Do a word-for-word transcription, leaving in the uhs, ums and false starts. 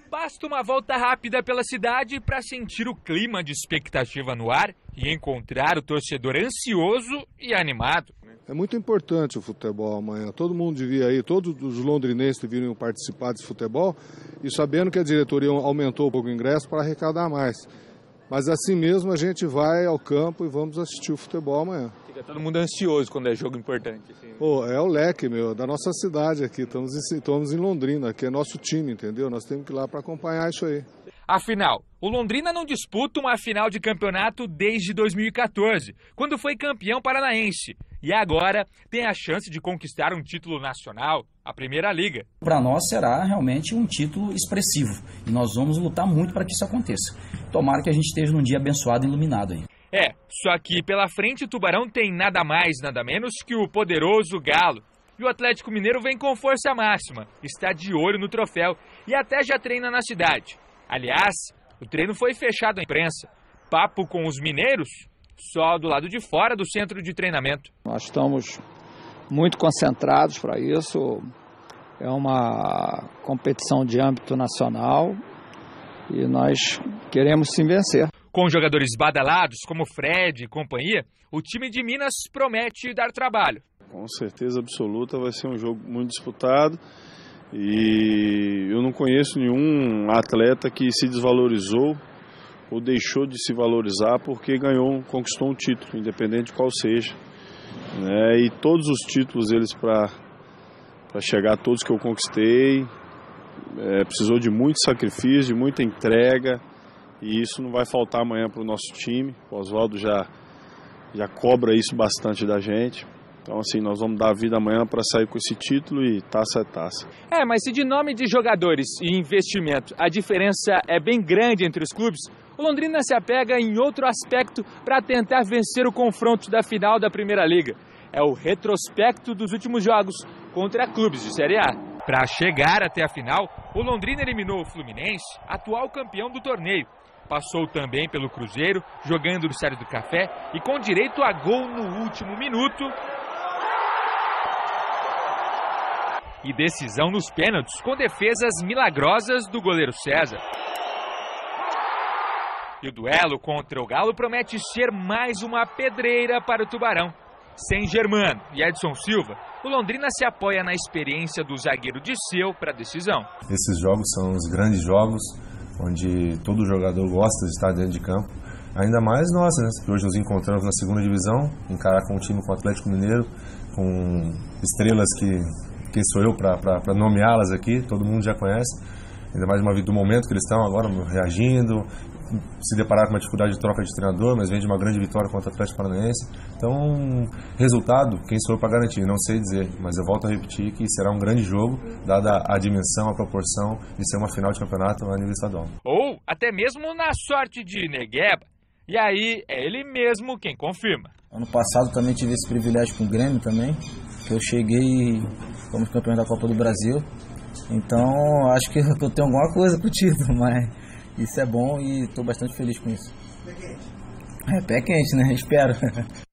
Basta uma volta rápida pela cidade para sentir o clima de expectativa no ar e encontrar o torcedor ansioso e animado. É muito importante o futebol amanhã. Todo mundo devia ir, todos os londrinenses deveriam participar desse futebol e sabendo que a diretoria aumentou um pouco o ingresso para arrecadar mais. Mas assim mesmo a gente vai ao campo e vamos assistir o futebol amanhã. Fica todo mundo ansioso quando é jogo importante. Assim. Oh, é o leque, meu, da nossa cidade aqui. Estamos em, estamos em Londrina, que é nosso time, entendeu? Nós temos que ir lá para acompanhar isso aí. Afinal, o Londrina não disputa uma final de campeonato desde dois mil e quatorze, quando foi campeão paranaense. E agora tem a chance de conquistar um título nacional, a Primeira Liga. Para nós será realmente um título expressivo e nós vamos lutar muito para que isso aconteça. Tomara que a gente esteja num dia abençoado e iluminado aí. É, só que pela frente o Tubarão tem nada mais, nada menos que o poderoso Galo. E o Atlético Mineiro vem com força máxima, está de olho no troféu e até já treina na cidade. Aliás, o treino foi fechado à imprensa. Papo com os mineiros, só do lado de fora do centro de treinamento. Nós estamos muito concentrados para isso. É uma competição de âmbito nacional e nós queremos sim vencer. Com jogadores badalados como Fred e companhia, o time de Minas promete dar trabalho. Com certeza absoluta vai ser um jogo muito disputado. E eu não conheço nenhum atleta que se desvalorizou ou deixou de se valorizar porque ganhou, conquistou um título, independente de qual seja. Né? E todos os títulos, eles para para chegar a todos que eu conquistei, é, precisou de muito sacrifício, de muita entrega, e isso não vai faltar amanhã para o nosso time. O Oswaldo já, já cobra isso bastante da gente. Então, assim, nós vamos dar a vida amanhã para sair com esse título e taça é taça. É, mas se de nome de jogadores e investimento a diferença é bem grande entre os clubes, o Londrina se apega em outro aspecto para tentar vencer o confronto da final da Primeira Liga. É o retrospecto dos últimos jogos contra clubes de Série A. Para chegar até a final, o Londrina eliminou o Fluminense, atual campeão do torneio. Passou também pelo Cruzeiro, jogando no Estádio do Café e com direito a gol no último minuto. E decisão nos pênaltis, com defesas milagrosas do goleiro César. E o duelo contra o Galo promete ser mais uma pedreira para o Tubarão. Sem Germano e Edson Silva, o Londrina se apoia na experiência do zagueiro Disseu para a decisão. Esses jogos são os grandes jogos, onde todo jogador gosta de estar dentro de campo. Ainda mais nós, né, que hoje nos encontramos na segunda divisão, encarar com um time com o Atlético Mineiro, com estrelas que... Quem sou eu para nomeá-las aqui, todo mundo já conhece, ainda mais uma, do momento que eles estão agora reagindo, se depararam com uma dificuldade de troca de treinador, mas vem de uma grande vitória contra o Atlético Paranaense. Então, resultado, quem sou eu para garantir? Não sei dizer, mas eu volto a repetir que será um grande jogo, dada a dimensão, a proporção de ser uma final de campeonato a nível estadual. Ou até mesmo na sorte de Negueba, e aí é ele mesmo quem confirma. Ano passado também tive esse privilégio com o Grêmio também, que eu cheguei como campeão da Copa do Brasil, então acho que eu tenho alguma coisa pro título, mas isso é bom e estou bastante feliz com isso. É pé quente, né? Espero.